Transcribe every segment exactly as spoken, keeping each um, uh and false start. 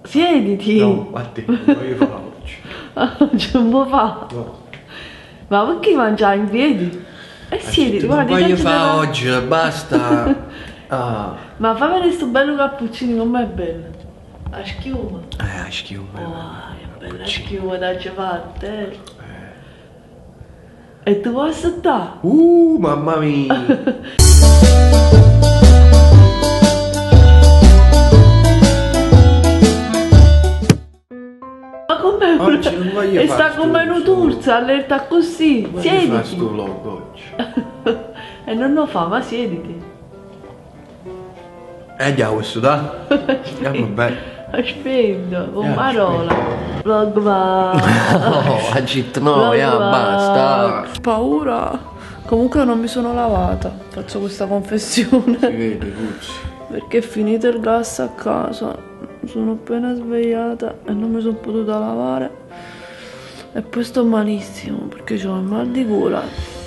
Siediti. No, guarda, non voglio fare oggi. Oggi non può fare. No. Ma perché mangiare in piedi? E siediti, Non guarda. voglio fare oggi, basta. Ah. Ma fammi vedere sto bello cappuccino, com'è bello. A schiuma. Eh, a schiuma. Oh, che bella schiuma da ciabatte. Eh. E tu vuoi assaggiare? Uh, mamma mia. Ma com'è? Oggi non voglio e fare sta sto con meno turza, allerta così. Voglio Siediti. fare sto vlog oggi. E non lo fa, ma siediti. Eh, andiamo questo, dai. Andiamo bene. Aspetta, con Eh, parola. Vlog va. No, agit no, ya, basta. Paura. Comunque non mi sono lavata. Faccio questa confessione. Si vede, Guzzi. Perché è finito il gas a casa. Sono appena svegliata e non mi sono potuta lavare. E poi sto malissimo perché ho il mal di gola.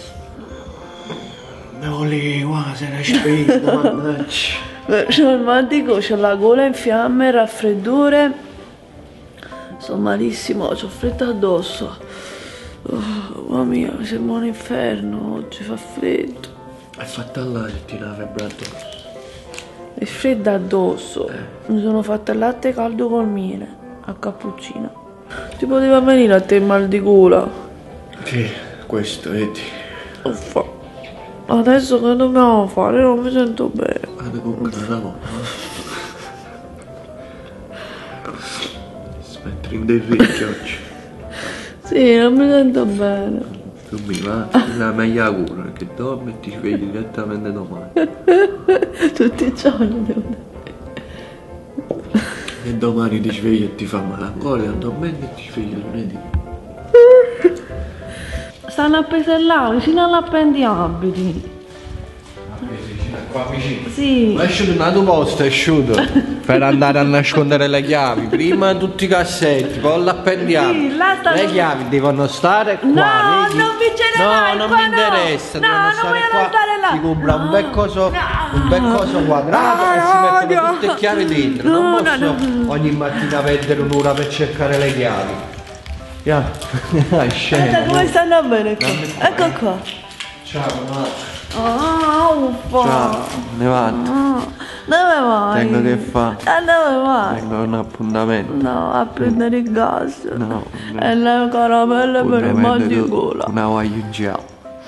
Me volevi qua, se ne spento, mannaggia. C'ho il mal di gola, c'ho la gola in fiamme, il raffreddore. Sto malissimo, c'ho freddo addosso. Oh, mamma mia, mi sembra un inferno, oggi fa freddo. Hai fatto là se ti la febbre addosso. È freddo addosso. Eh. Mi sono fatta il latte caldo col miele a cappuccino. Ti poteva venire a te il mal di gola? Sì, questo, vedi. Uffa. Adesso che dobbiamo fare? Non mi sento bene. Vado con la lavoro. Smettere dei ricchi oggi. Sì, non mi sento bene. Tu mi va, la meglio cura, che dormi e ti svegli direttamente domani. Tutti i giorni devo dire. E domani ti svegli e ti fa male ancora, dormi e ti svegli lunedì. Stanno appese là, vicino all'appendiabiti. Qua vicino. Sì. Ma è asciutto un altro posto, è asciutto. Per andare a nascondere le chiavi. Prima tutti i cassetti, poi l'appendiamo. Sì, là stanno- Le chiavi devono stare qua. No, vedi? non vi ce ne No, vai, non qua mi no. interessa. No, devono non stare vogliono qua. stare là. Si compra un bel coso, No. un bel coso quadrato e si No, mettono no. tutte le chiavi dentro. No, non no, posso no. ogni mattina perdere un'ora per cercare le chiavi. Yeah. Dai, scemo. Guarda come stanno bene qua. Dammi qua. Ecco qua. Ciao, no. Ah, uffa. Ciao, ne vado. Ah, dove vai? Tengo che fa. A dove vai? Tengo un appuntamento. No, a prendere il gas. No, E le caramelle per il mal di gola. Una voglio ciao.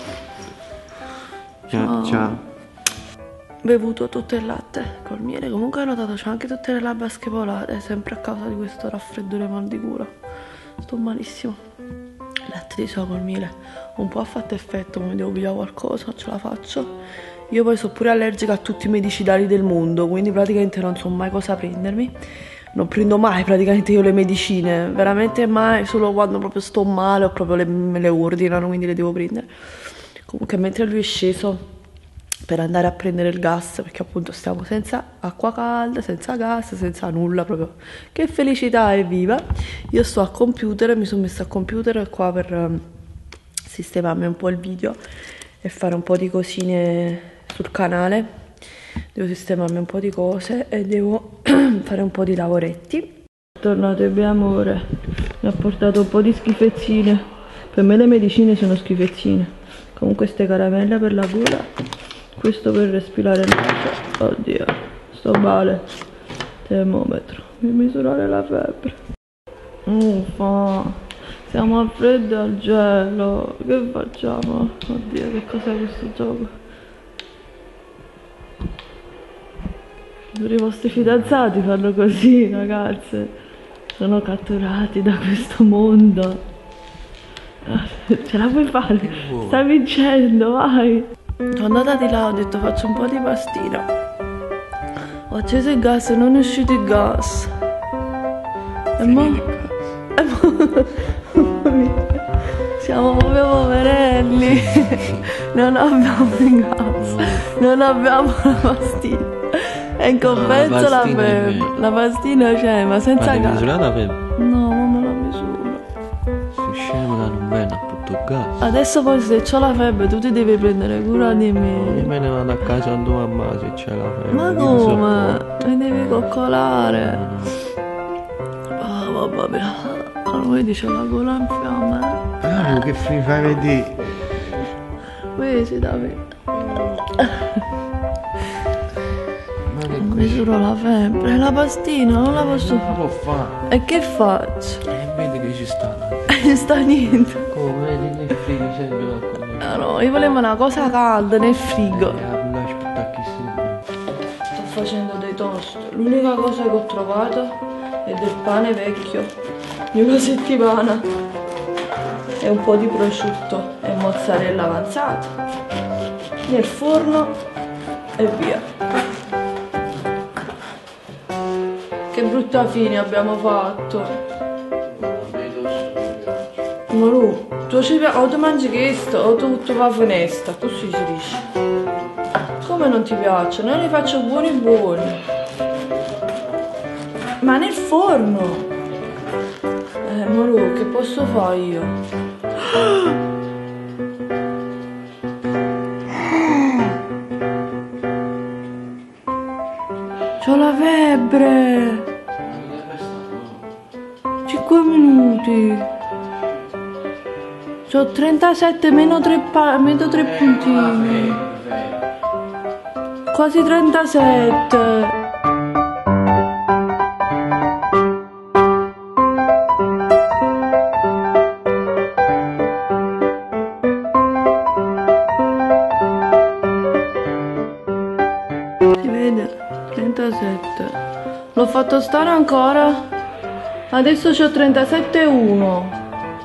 Ciao. Ciao. Bevuto tutto il latte col miele. Comunque ho notato c'ho anche tutte le labbra schepolate, sempre a causa di questo raffreddore mal di gola. Sto malissimo. Latte di soia col miele. Un po' ha fatto effetto, mi devo pigliare qualcosa, ce la faccio. Io poi sono pure allergica a tutti i medicinali del mondo, quindi praticamente non so mai cosa prendermi. Non prendo mai praticamente io le medicine, veramente mai, solo quando proprio sto male o proprio le, me le ordinano, quindi le devo prendere. Comunque mentre lui è sceso per andare a prendere il gas, perché appunto stiamo senza acqua calda, senza gas, senza nulla, proprio che felicità, evviva. Io sto a computer, mi sono messa a computer qua per um, sistemarmi un po' il video e fare un po' di cosine sul canale. Devo sistemarmi un po' di cose e devo fare un po' di lavoretti. Tornate bene amore, mi ha portato un po' di schifezzine. Per me le medicine sono schifezzine. Comunque queste caramelle per la gola, questo per respirare l'aria. Oddio, sto male. Termometro, mi misurare la febbre. Uffa, siamo al freddo e al gelo. Che facciamo? Oddio, che cos'è questo gioco? Pure i vostri fidanzati fanno così, ragazze. Sono catturati da questo mondo. Ce la puoi fare? Stai vincendo, vai. Sono andata di là, ho detto faccio un po' di pastina. Ho acceso il gas e non è uscito il gas. E mo... E mo... Siamo proprio poverelli. Non abbiamo il gas. Non abbiamo la pastina. E in compenso No, la la pastina febbre. è La pastina c'è, ma senza Ma gas. misurata febbre? No, ma me la misuro. Si scemo da non bene a tutto gas. Adesso poi se c'ho la febbre tu ti devi prendere cura di Io me. me ne vado a casa a tua mamma se c'è la febbre. Ma io come? sopporto. Mi devi coccolare. mamma mia. Non vedi, c'ho la gola in fiamme. Ah, che mi fai vedere? Vedi, Davide. Ma che Misuro la febbre, la pastina, non la posso non può fare. fare? E che faccio? E vedi che ci sta. Non sta niente. Come vedi nel frigo sempre l'acqua. Ah no, io volevo una cosa calda nel frigo. Eh, la aspetta chi si. Sto facendo dei toast. L'unica cosa che ho trovato è del pane vecchio di una settimana e un po' di prosciutto e mozzarella avanzata nel forno e via. Che brutta fine abbiamo fatto. Ma tu, tu ci pi- o tu mangi questo o tu tutto va a finestra, così si dice. Come non ti piacciono? Io li faccio buoni buoni. Ma nel forno! Eh, Maru, che posso fare io? C'ho la febbre! cinque minuti! C'ho trentasette meno tre pa- meno tre puntini. Quasi trentasette. Si vede? trentasette. L'ho fatto stare ancora. Adesso c'ho trentasette e uno.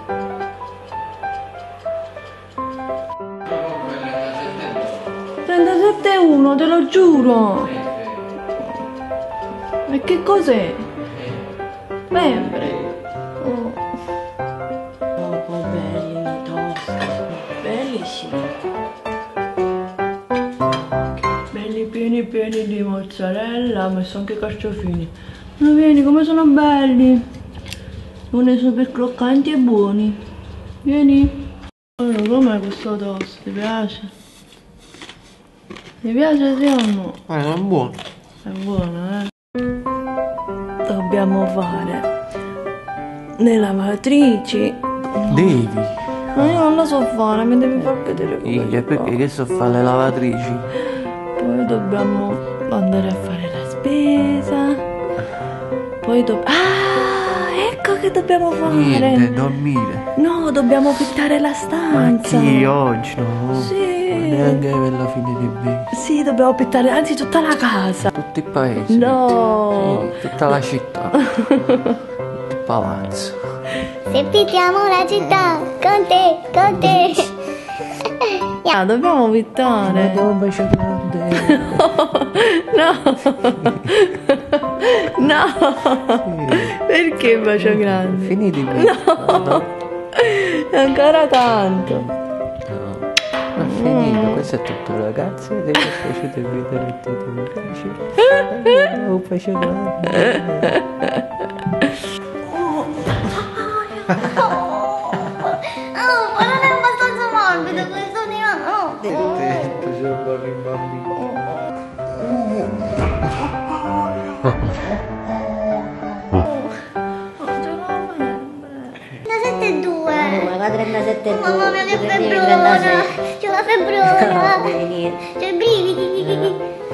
trentasette e uno, te lo giuro. E che cos'è? Febbre. Oh. Oh, poi belli i toast. Belli sì. Belli pieni pieni di mozzarella, ho messo anche carciofini. Ma vieni come sono belli. Non sono super croccanti e buoni. Vieni. Allora, com'è questo toast? Ti piace? Ti piace sì o no? Ma è buono. È buono, eh? Dobbiamo fare le lavatrici. Devi. Ma io non la so fare, mi devi far vedere come Io si perché fa. che so fare le lavatrici? Poi dobbiamo andare a fare la spesa. Poi dobbiamo... Ah, ecco che dobbiamo fare. Niente, dormire. No, dobbiamo pittare la Ma stanza. chi oggi no? Sì. Neanche per la fine del mese. Sì, dobbiamo pittare anzi tutta la casa. Tutto il paese. No. Sì, tutta la città. Tutto il palazzo. Se pittiamo la città, con te, con te. Ah, dobbiamo pittare. un bacio grande. No. No. Perché un bacio grande? Finiti qui. No. Ancora tanto. Ma finito, questo è tutto ragazzi. Se vi è piaciuto il video mettete mi piace. Un bacio grande. Oh, ma non è abbastanza morbido questo divano. Detto, se lo parli in bambino. trentasette e due. Ma va trentasette e due. Mamma mia che devi febbrona. trentasei. C'ho la febbrona. Devi venire. C'ho i brividi.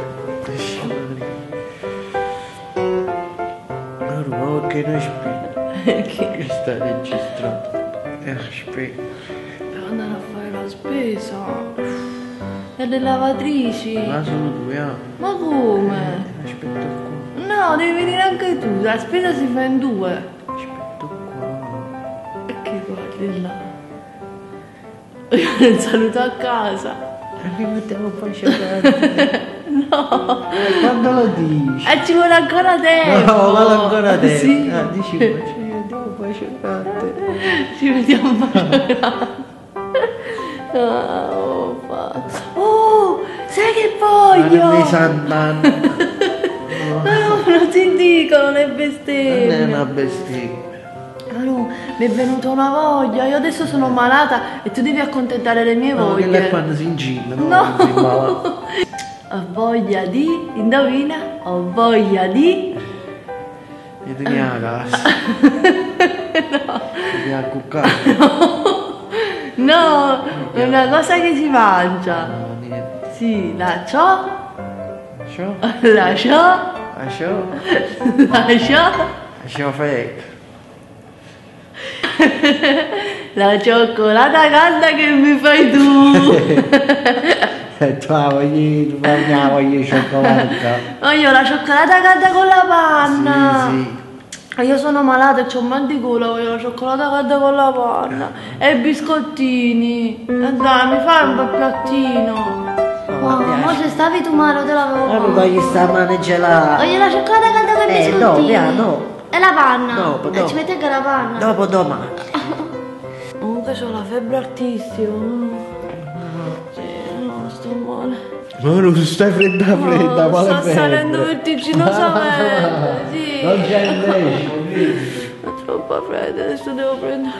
Ma perché non spiego? Che sta registrato. Eh, spiego. Devo andare a fare la spesa. E le lavatrici. Ma sono due anni. Ma come? Aspetta qua. No, devi venire anche tu. La spesa si fa in due. Aspetta qua. E che guardi là? Io non saluto a casa. E mi mettevo un po' sciacquato. No. Quando lo dici? E ci vuole ancora tempo. No, vado ancora te. Sì. Ah, dici qua, ci vediamo un po' sciacquato. Ci vediamo un bacio. Oh, fa- oh, sai che Ma non mi voglio? sa andando. No, non ti dicono le Non è bestemmie. una bestemmia. Ah no, mi è venuta una voglia, io adesso sono malata e tu devi accontentare le mie No, che lei voglie. quando si incinna, no? No. Non si imballa. Ho voglia di, indovina, ho voglia di Gli teni la casa. No. Gli teni a cuccare. No, è una cosa che si mangia. No, niente. Sì, la ciò, Ciao. la ciò, Ciao. la ciò, Ciao fake. la cioccolata calda che mi fai tu. E tu voglio, tu voglio cioccolata. Voglio la cioccolata calda con la panna. Sì, Io sono malata e c'ho un mal di culo, voglio la cioccolata calda con la panna. E i biscottini. E dai, mi fai un bel piattino. Wow, ma se stavi tu male te l'avevo ma non togli sta mano gelata. voglio la cioccolata calda con i Eh, no, biscottini. via, no. E la panna. Dopo, E dopo. ci mette anche la panna. Dopo domani. Comunque c'ho la febbre altissima. Sì, no, sto male. Ma non stai fredda fredda, No, quale sta fredda? salendo vertiginosamente. Sì. Non c'è il decimo. Ho troppa fredda, adesso devo prendere.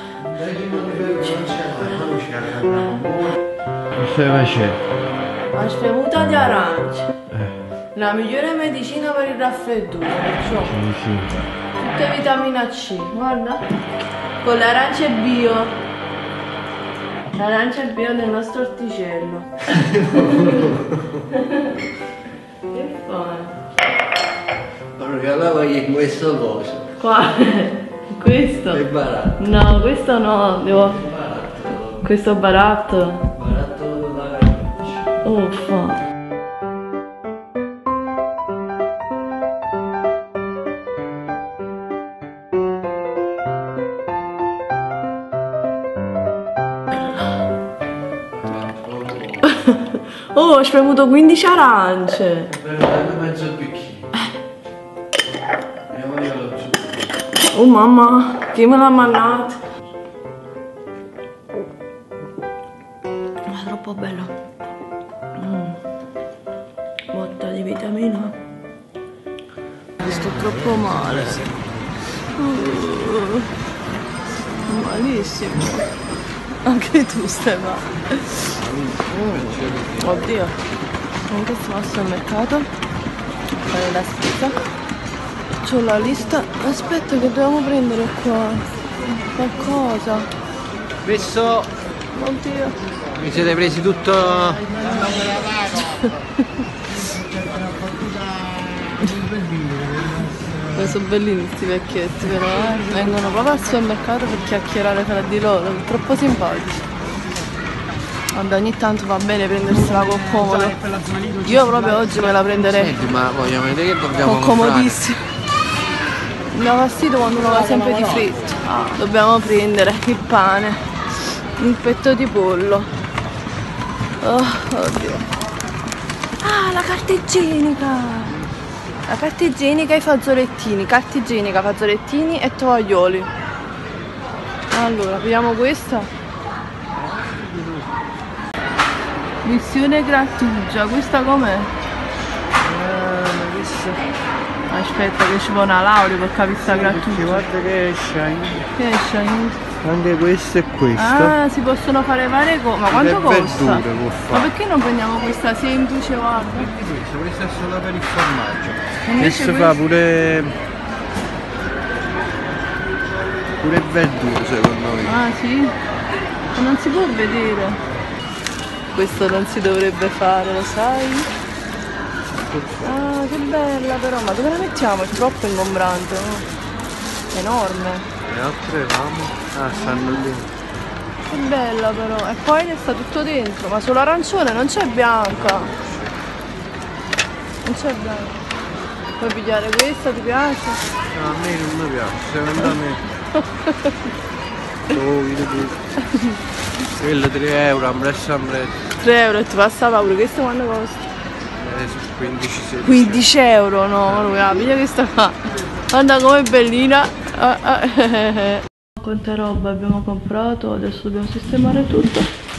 Che stai facendo? La spremuta di arancia. La migliore medicina per il raffreddore. Perciò. Sì, sì. Tutte vitamina C, guarda. Con le arance bio. L'arancia è bio del nostro orticello. Che fai? Allora la voglio in questo coso. Quale? Questo? È barato. No, questo no, devo. Barato. Questo baratto. Barato la camicia. Uffa. Oh, ho spremuto quindici arance. Per mezzo bicchiere. E voglio lo zucchero. Oh mamma, chi me l'ha mandato? Ma troppo bello. Mm. Botta di vitamina. Sto troppo male. Uh. Malissimo. Anche tu stai male. Oddio. Comunque sono al supermercato a fare la spesa. C'ho la lista. Aspetta che dobbiamo prendere qua qualcosa. Visto, Oddio. mi siete presi tutto. Sono bellini questi vecchietti però, eh. Vengono proprio al supermercato per chiacchierare tra di loro, sono troppo simpatici. Vabbè, ogni tanto va bene prendersela con comodo. Io proprio oggi me la prenderei Senti, ma vogliamo vedere che dobbiamo con comprare? comodissimo. Mi dà fastidio quando uno va sempre di fritto. Dobbiamo prendere il pane, il petto di pollo. Oh, oddio. Ah, la carta igienica! La carta igienica e i fazzolettini, carta igienica, fazzolettini e tovaglioli. Allora, vediamo questa. Missione grattugia, questa com'è? Aspetta che ci vuole una laurea per capire sta grattugia. Guarda che esce anche. Che esce aiuto? Anche questo e questo. Ah, si possono fare varie cose. Ma quanto Le costa? verdure può Ma fare. perché non prendiamo questa semplice, guarda? Questo, questo è solo per il formaggio. Invece Questo fa pure. pure verdure secondo me. Ah sì? Ma non si può vedere. Questo non si dovrebbe fare, lo sai? Ah, che bella però, ma dove la mettiamo? È troppo ingombrante, no? Enorme. Le altre ramo? Ah, stanno lì. Che bella però. E poi ne sta tutto dentro, ma solo arancione, non c'è bianca. Non c'è bianca. Puoi pigliare questa, ti piace? No, a me non mi piace, secondo me. Oh, vedi questo. Quello tre euro, ambressa ambressa. tre euro e ti passa paura, questo quanto costa? Eh, su quindici sedici. quindici euro, no, allora, piglia questa qua. Guarda com'è bellina. Ah, ah, eh, eh. Quanta roba abbiamo comprato, adesso dobbiamo sistemare tutto.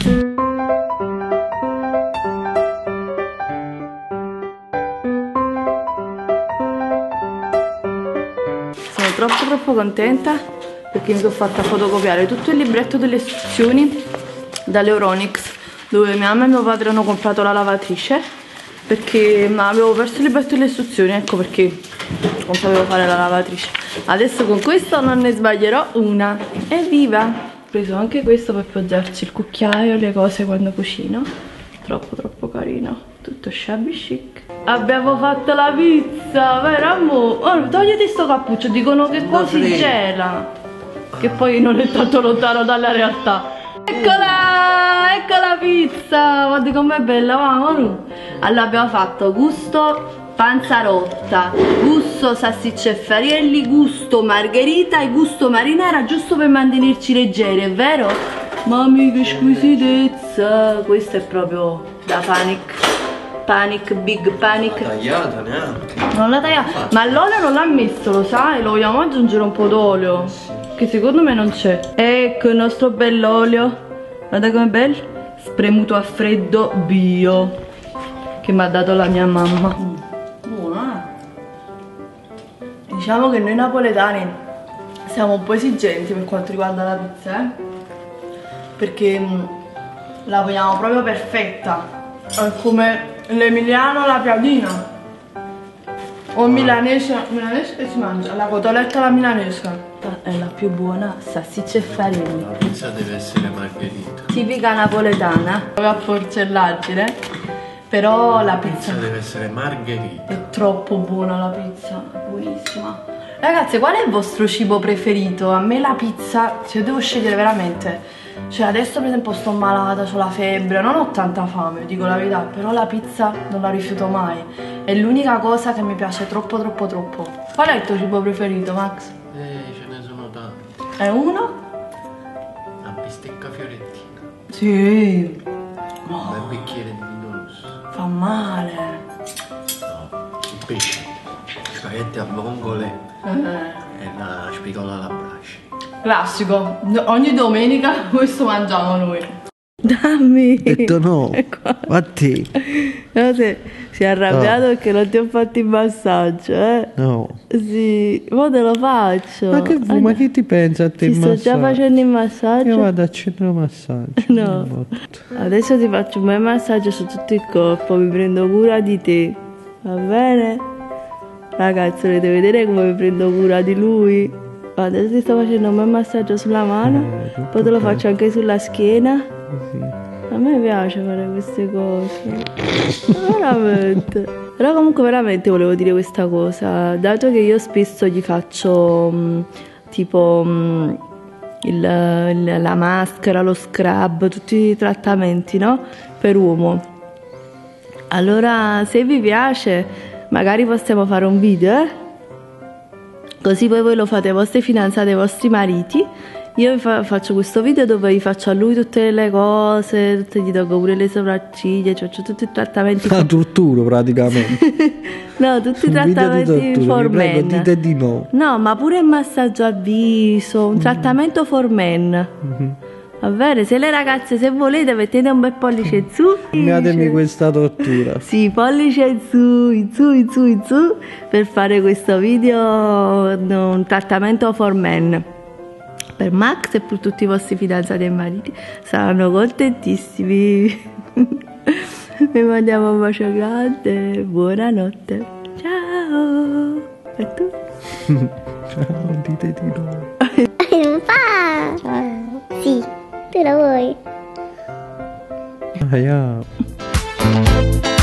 Sono troppo troppo contenta perché mi sono fatta fotocopiare tutto il libretto delle istruzioni dall'Euronix, dove mia mamma e mio padre hanno comprato la lavatrice perché avevo perso il libretto delle istruzioni, ecco perché non sapevo fare la lavatrice. Adesso con questo non ne sbaglierò una. Evviva! Ho preso anche questo per poggiarci il cucchiaio, le cose quando cucino. Troppo troppo carino, tutto shabby chic. Abbiamo fatto la pizza, vero amore? Oh, togliti sto cappuccio, dicono che qua si gela, che poi non è tanto lontano dalla realtà. Eccola, ecco la pizza, guarda com'è bella, mamma. Allora abbiamo fatto gusto panzarotta, gusto salsicce e farielli, gusto margherita e gusto marinara, giusto per mantenerci leggeri, è vero? Mamma che squisitezza, questo è proprio da panic, panic, big panic. Non l'ha tagliata neanche. Non l'ha tagliata, ma l'olio non l'ha messo, lo sai, lo vogliamo aggiungere un po' d'olio, che secondo me non c'è. Ecco il nostro bell'olio, guarda com'è bello, spremuto a freddo bio, che mi ha dato la mia mamma. Buono, eh? Diciamo che noi napoletani siamo un po' esigenti per quanto riguarda la pizza, eh? Perché mh, la vogliamo proprio perfetta, è come l'emiliano la piadina o milanese, milanese che si mangia, la cotoletta alla milanese è la più buona, salsicce e farina. La pizza deve essere margherita. Tipica napoletana, proprio a porcellaggine, però la pizza, La pizza deve essere margherita. è troppo buona, la pizza è buonissima. Ragazzi, qual è il vostro cibo preferito? A me la pizza, se devo scegliere veramente, cioè adesso per esempio sto malata, ho la febbre, non ho tanta fame, dico la verità, però la pizza non la rifiuto mai, è l'unica cosa che mi piace troppo troppo troppo. Qual è il tuo cibo preferito, Max? Eh, ce ne sono tanti. È uno? La bistecca fiorentina. Sì. Un bel bicchiere di vino rosso. Fa male. No, il pesce. Spaghetti a vongole Eh. e la spigola alla brace. Classico, ogni domenica questo mangiamo noi. Dammi. Ho detto no. A te. No, se si è arrabbiato perché non ti ho fatto il massaggio, eh? No. Sì, ora te lo faccio. Ma che, ma che ti pensa a te Ti il sto già massaggio? facendo il massaggio. Io vado a centro massaggio. No. Adesso ti faccio un bel massaggio su tutto il corpo, mi prendo cura di te. Va bene? Ragazzi, volete vedere come mi prendo cura di lui? Adesso ti sto facendo un bel massaggio sulla mano, Eh, poi te lo faccio anche sulla schiena. Sì. A me piace fare queste cose, veramente. Però comunque veramente volevo dire questa cosa, dato che io spesso gli faccio mh, tipo mh, il, il- la maschera, lo scrub, tutti i trattamenti, no? Per uomo. Allora se vi piace magari possiamo fare un video, eh? Così poi voi lo fate ai vostri fidanzati, ai vostri mariti. Io vi fa- faccio questo video dove vi faccio a lui tutte le cose, tutte, gli tolgo pure le sopracciglia, cioè, faccio tutti i trattamenti. La tortura praticamente. No, tutti i Un video di trattamenti tortura, for vi prego, men. dite di no. No, ma pure il massaggio al viso, un trattamento for men. Va bene, se le ragazze, se volete, mettete un bel pollice in su. Inviatemi questa tortura. Sì, pollice in su, in su, in su, in su, per fare questo video, un trattamento for men. Per Max e per tutti i vostri fidanzati e mariti. Saranno contentissimi. Vi mandiamo un bacio grande, buonanotte. Ciao. E tu? Ciao, dite di no. Non fa. Ciao. Sì, tu la vuoi? Ah, yeah.